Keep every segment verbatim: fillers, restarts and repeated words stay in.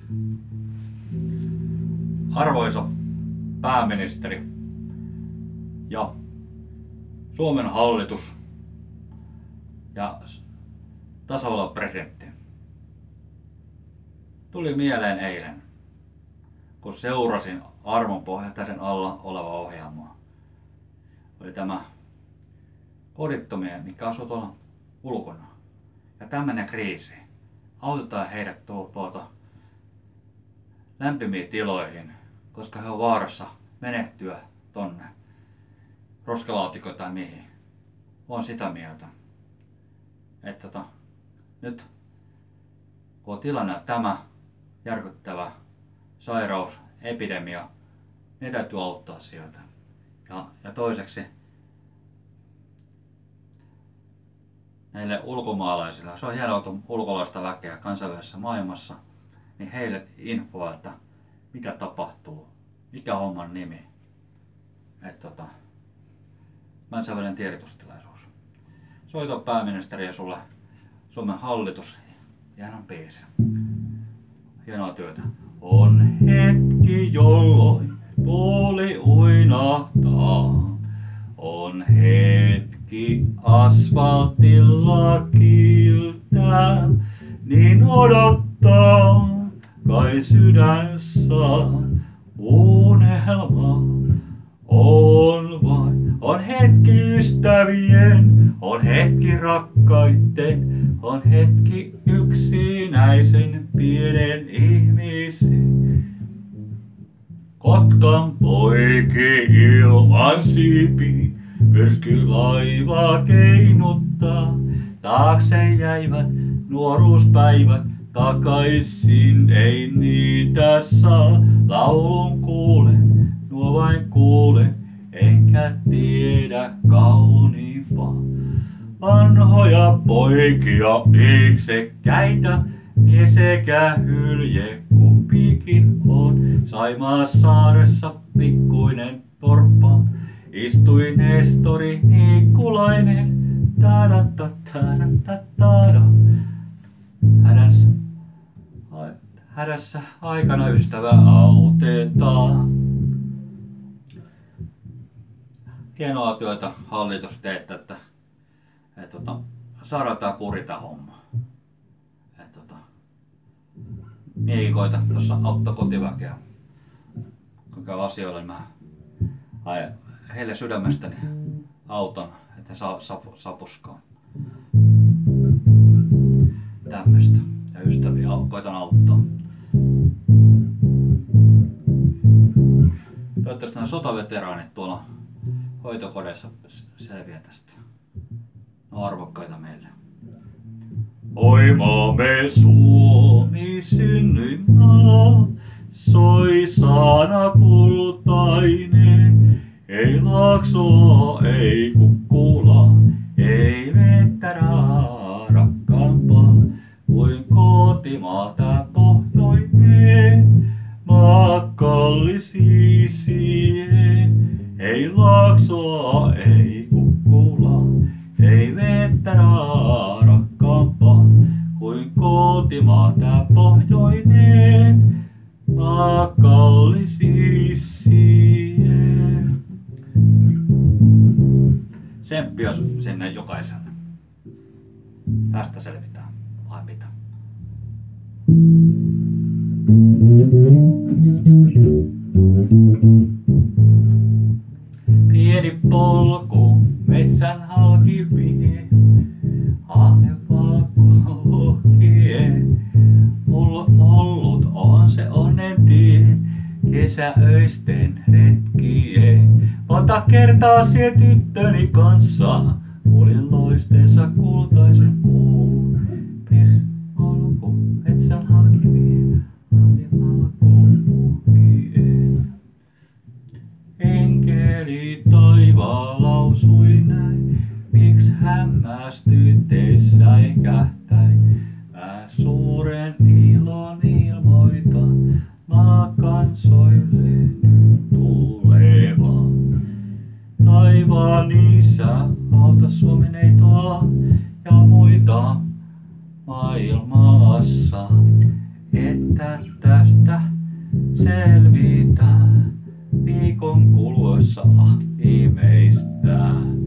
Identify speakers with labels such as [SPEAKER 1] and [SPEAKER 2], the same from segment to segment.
[SPEAKER 1] Arvoisa pääministeri ja Suomen hallitus ja tasavallan presidentti. Tuli mieleen eilen, kun seurasin Armon Pohjataisen alla oleva ohjelmaa. Oli tämä kodittomia, mikä asuu tuolla ulkona. Ja tämmöinen kriisi. Autetaan heidät tuota lämpimiin tiloihin, koska he on vaarassa menehtyä tonne roskalaatikoon tai mihin. Olen sitä mieltä, että tota, nyt kun on tilanne tämä järkyttävä sairaus, epidemia, ne täytyy auttaa sieltä. Ja, ja toiseksi näille ulkomaalaisille, se on hienoa, että on ulkolaista väkeä kansainvälisessä maailmassa, niin heille infoa, että mitä tapahtuu, mikä on homman nimi. Että tota, kansainvälinen tiedotustilaisuus. Soita pääministeri ja sulle Suomen hallitus. Hienon biisi. Hienoa työtä. On hetki, jolloin tuuli uinahtaa. On hetki asfaltilla kiiltää. Niin odottaa kai sydän saa unelma. On vain, on hetki ystävien, on hetki rakkaitten, on hetki yksinäisen pienen ihmisen. Kotkan poiki ilman siipi, myrskylaiva keinuttaa. Taakse jäivät nuoruuspäivät, takaisin ei niitä saa. Laulun kuulen, nuo vain kuulen, enkä tiedä kauniimpaa. Vanhoja poikia itsekkäitä, mies sekä hylje kumpikin on. Saimaansaaressa pikkuinen torppa, istui Nestori Nikkulainen. Ta-da-ta-ta-da-ta-ta-da. Hädässä, hädässä aikana ystävä autetaan. Hienoa työtä hallitus teette, että, että, että saadaan tää kuri tää homma. Että, että, miehikoita tuossa auttaa kotiväkeä. Kun käy asioilla, niin mä ai, heille sydämestäni autan, että saa sapu, sapuskaa. Tämmöstä. Ja ystäviä koitan auttaa. Toivottavasti nämä sotaveteraanit tuolla hoitokodeissa selviää tästä. Ne on arvokkaita meille. Oi maamme Suomi synnyin maa, soi sana kultainen. Ei laaksoa, ei kukkulaa, ei vettä rakkaampaa kuin kotimaa tää pohjoinen. Maa kallis isien, ei laaksoa, ei kukkulaa, ei vettä rakkaampaa kuin kotimaa tää pohjoinen. Maa kallis isien. Tsemppiä sinne jokaiselle. Tästä selvitään. Vai mitä? Pieni polku metsän halki vie, aanevalkohkie. Mulla ollut on se onnen tie, kesäöisten retkien. Monta kertaa sie tyttöni kanssa, kuulin loisteensa kultaisen kuun. Pieni polku metsän halki vie, aanevalkohkie. Enkeli taivaan lausui näin, miks hämmästytteis säikähtäin. Mä suuren ilon ilmoitan, maa kansoille nyt tuleva. Taivaan isä, auta Suomi neitoa ja muita tästä selvitään viikon kuluessa viimeistään.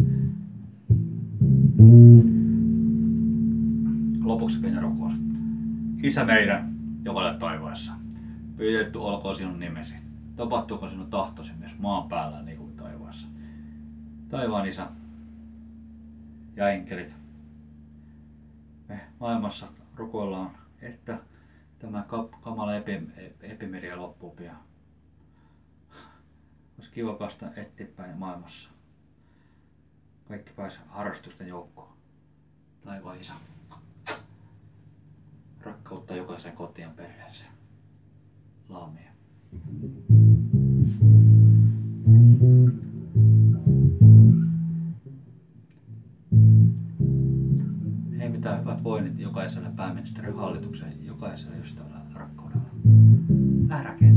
[SPEAKER 1] Lopuksi pieni rukous. Isä meidän, joka olet taivaassa, pyydetty olkoon sinun nimesi. Tapahtuuko sinun tahtosi myös maan päällä niin kuin taivaassa. Taivaan Isä ja enkelit, me maailmassa rukoillaan, että tämä kamala epimedia loppuu pian. Olisi kiva päästä eteenpäin maailmassa. Kaikki pääsee harrastusten joukkoon. Taivaan Isä. Rakkautta jokaiseen kotiin ja perheeseen. Laamia. Hei, mitä hyvät voinnit jokaiselle pääministerin hallituksen, jokaiselle ystävälle rakkaudella. Ääräkin.